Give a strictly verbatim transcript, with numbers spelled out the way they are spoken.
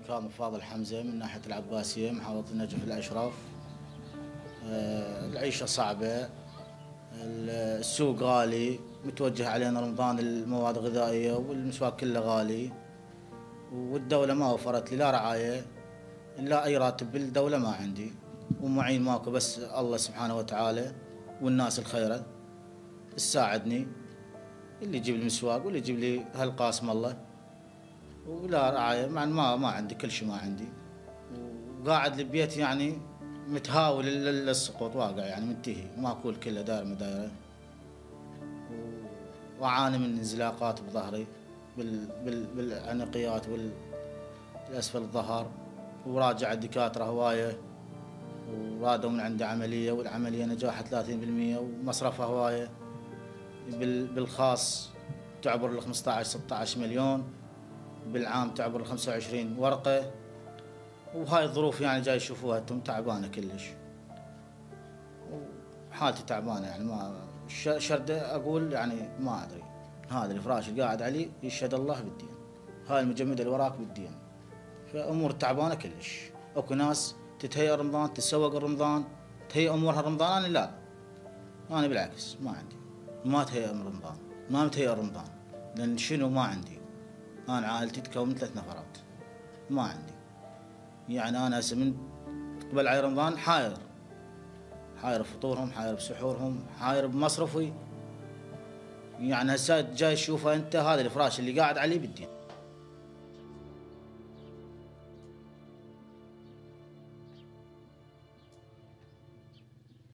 كاظم فاضل حمزة من ناحية العباسية محافظة النجف الأشرف. العيشة صعبة، السوق غالي، متوجه علينا رمضان المواد الغذائية والمسواق كله غالي، والدولة ما وفرت لي لا رعاية لا أي راتب بالدولة ما عندي، ومعين ماكو بس الله سبحانه وتعالى والناس الخيرة تساعدني، اللي يجيب لي المسواق واللي يجيب لي هالقاسم الله، ولا رعاية مع ما ما عندي كل شيء ما عندي، وقاعد لبيت يعني متهاول للسقوط واقع يعني منتهي ماكول كله داير مدايره، واعاني من انزلاقات بظهري بال بال بالعنقيات والاسفل الظهر، وراجع الدكاتره هوايه ورادوا من عندي عمليه، والعمليه نجاحها ثلاثين بالمئة ومصرفها هوايه، بالخاص تعبر ال خمسة عشر ستة عشر مليون، بالعام تعبر ال خمسة وعشرين ورقه، وهاي الظروف يعني جاي يشوفوها انتم تعبانه كلش، وحالتي تعبانه يعني ما شرد اقول يعني ما ادري، هذا الفراش اللي قاعد عليه يشهد الله بالدين، هاي المجمده اللي وراك بالدين، فامور تعبانه كلش، اكو ناس تتهيأ رمضان تتسوق رمضان تهيأ امورها رمضان، انا لا، انا بالعكس ما عندي، ما تهيأ من رمضان، ما متهيأ رمضان، لان شنو ما عندي، انا عائلتي تكون من ثلاث نفرات، ما عندي، يعني انا هسه من قبل عيد رمضان حاير حاير بفطورهم، حاير بسحورهم، حاير بمصرفي، يعني هسه جاي تشوفه انت هذا الفراش اللي قاعد عليه بالدين.